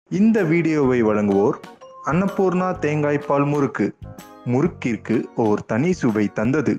இந்த வீடியோவை வழங்குவோர் அன்னபூர்ணா தேங்காய் பால் முறுக்கு. முறுக்கிற்கு ஓர் தனி சுவை தந்தது.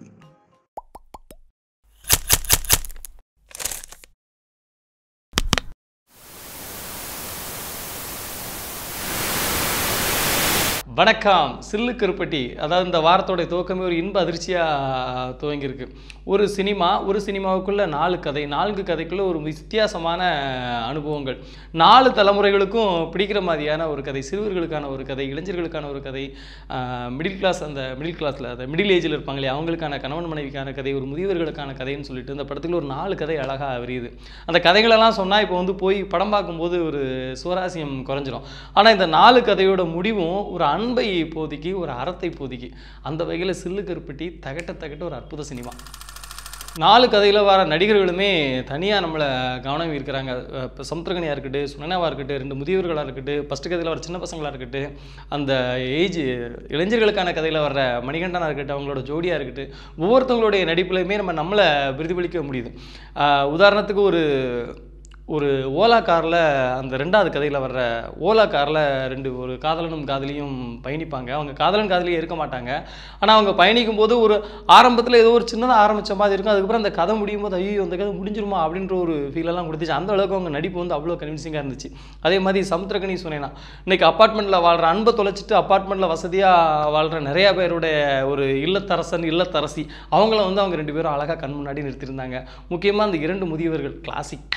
வணக்கம். சில்லு கருப்பட்டி, அதாவது இந்த வாரத்தோடைய துவக்கமே ஒரு இன்ப அதிர்ச்சியாக துவங்கியிருக்கு. ஒரு சினிமாவுக்குள்ளே 4 கதை, 4 கதைக்குள்ளே ஒரு வித்தியாசமான அனுபவங்கள், 4 தலைமுறைகளுக்கும் பிடிக்கிற மாதிரியான ஒரு கதை, சிறுவர்களுக்கான ஒரு கதை, இளைஞர்களுக்கான ஒரு கதை, மிடில் கிளாஸில் அந்த மிடில் ஏஜில் இருப்பாங்களே அவங்களுக்கான கணவன் மனைவிக்கான கதை, ஒரு முதியவர்களுக்கான கதைன்னு சொல்லிட்டு இந்த படத்துக்குள்ள ஒரு 4 கதை அழகாக விரியுது. அந்த கதைகளெல்லாம் சொன்னால் இப்போ போய் படம் பார்க்கும்போது ஒரு சுவாரஸ்யம் குறைஞ்சிரும். ஆனால் இந்த 4 கதையோட முடிவும் ஒரு அன்பை போதிக்கு, ஒரு அறத்தை போதிக்கு. அந்த வகையில் சில்லு கருப்பட்டி தகட்ட ஒரு அற்புத சினிமா. 4 கதையில் வர நடிகர்களுமே தனியாக நம்மளை கவனம் இருக்கிறாங்க. இப்போ சமுத்திரகனியாக இருக்கட்டும், சுனனாவாக இருக்கட்டும், 2 முதியவர்களாக இருக்கட்டும், ஃபஸ்ட்டு கதையில் வர சின்ன பசங்களாக இருக்கட்டும், அந்த இளைஞர்களுக்கான கதையில் வர்ற மணிகண்டனாக இருக்கட்டும், அவங்களோட ஜோடியாக இருக்கட்டும், ஒவ்வொருத்தவங்களுடைய நடிப்புலையுமே நம்மளை பிரதிபலிக்க முடியுது. உதாரணத்துக்கு ஒரு ஓலா காரில், அந்த 2வது கதையில் வர்ற ஓலா காரில் ஒரு காதலனும் காதலியும் பயணிப்பாங்க. அவங்க காதலன் காதலியும் இருக்க மாட்டாங்க. ஆனால் அவங்க பயணிக்கும் போது ஒரு ஆரம்பத்தில் ஏதோ ஒரு சின்னதாக ஆரம்பித்த மாதிரி இருக்கும். அதுக்கப்புறம் அந்த கதை முடியும் போது ஐயோ அந்த கதை முடிஞ்சிருமா அப்படின்ற ஒரு ஃபீலெல்லாம் கொடுத்துச்சு. அந்த அளவுக்கு அவங்க நடிப்பு அவ்வளோ கன்வின்சிங்காக இருந்துச்சு. அதே மாதிரி சமுத்திரகனி சொன்னேன்னா, இன்றைக்கி அப்பார்ட்மெண்ட்டில் வாழ்கிற அன்பை தொலைச்சிட்டு அப்பார்ட்மெண்ட்டில் வசதியாக வாழ்கிற நிறையா பேருடைய ஒரு இல்லத்தரசி அவங்கள அவங்க 2 பேரும் அழகாக கண் முன்னாடி நிறுத்தியிருந்தாங்க. முக்கியமாக அந்த 2 முதியவர்கள் கிளாசிக்.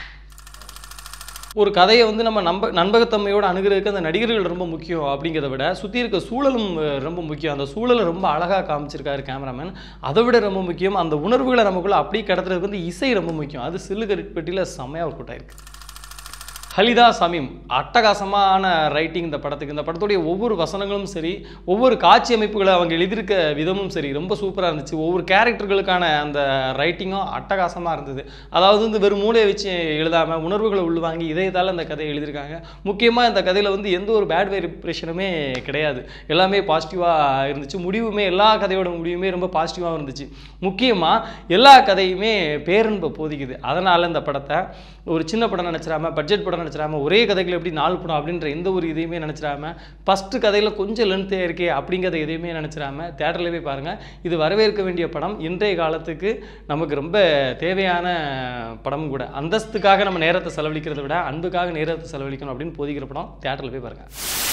ஒரு கதையை நம்ம நம்பகத்தன்மையோடு அணுகிறதுக்கு அந்த நடிகர்கள் ரொம்ப முக்கியம் அப்படிங்கிறத விட சுற்றி இருக்க சூழலும் ரொம்ப முக்கியம். அந்த சூழலை ரொம்ப அழகாக காமிச்சிருக்காரு கேமராமேன். அதை விட ரொம்ப முக்கியம் அந்த உணர்வுகளை நமக்குள்ளே அப்படியே கடத்துறதுக்கு இசை ரொம்ப முக்கியம். அது சில்லு கருப்பட்டியில் செம்மையாக ஒர்க் அவுட் ஆயிருக்கு. ஹலிதா சமீம் அட்டகாசமான ரைட்டிங் இந்த படத்துக்கு. இந்த படத்துடைய ஒவ்வொரு வசனங்களும் சரி, ஒவ்வொரு காட்சி அமைப்புகளை அவங்க எழுதியிருக்க விதமும் சரி ரொம்ப சூப்பராக இருந்துச்சு. ஒவ்வொரு கேரக்டர்களுக்கான அந்த ரைட்டிங்கும் அட்டகாசமாக இருந்தது. அதாவது வெறும் மூளையை வச்சு எழுதாமல் உணர்வுகளை உள்வாங்கி இதயத்தால் அந்த கதையை எழுதியிருக்காங்க. முக்கியமாக இந்த கதையில் எந்த ஒரு பேட் வைப்ரேஷனுமே கிடையாது. எல்லாமே பாசிட்டிவாக இருந்துச்சு. முடிவுமே எல்லா கதையோட முடிவுமே ரொம்ப பாசிட்டிவாக இருந்துச்சு. முக்கியமாக எல்லா கதையுமே பேரன்பை போதிக்குது. அதனால் இந்த படத்தை ஒரு சின்ன படம் நினச்சிடாம, பட்ஜெட் படம் நினச்சிடாம, ஒரே கதைகள் எப்படி 4 படம் அப்படின்ற எந்த ஒரு இதையுமே நினச்சிடாம, ஃபஸ்ட்டு கதையில் கொஞ்சம் லென்த்தாக இருக்கே அப்படிங்கிறத எதையுமே நினச்சிடாம தேட்டரில் போய் பாருங்கள். இது வரவேற்க வேண்டிய படம். இன்றைய காலத்துக்கு நமக்கு ரொம்ப தேவையான படமும் கூட. அந்தஸ்துக்காக நம்ம நேரத்தை செலவழிக்கிறத விட அன்புக்காக நேரத்தை செலவழிக்கணும் அப்படின்னு போதிக்கிற படம். தேட்டரில் போய் பாருங்கள்.